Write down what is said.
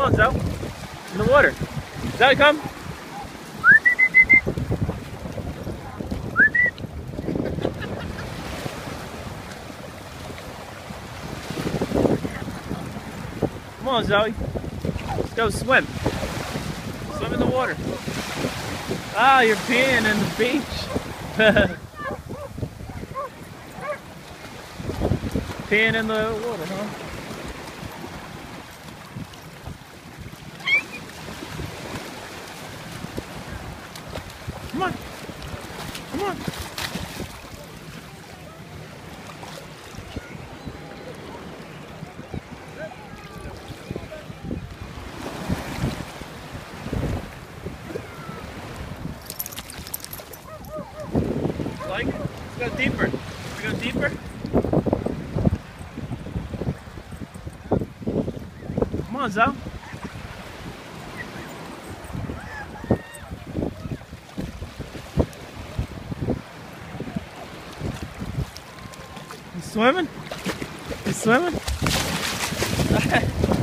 on, Zoe. In the water. Zoe, come. Come on, Zoe. Let's go swim. Swim in the water. Ah, you're peeing in the beach. Peeing in the water, huh? Come on. Come on. Like it? Let's go deeper. Can we go deeper? Come on, Zoe. You swimming? You swimming?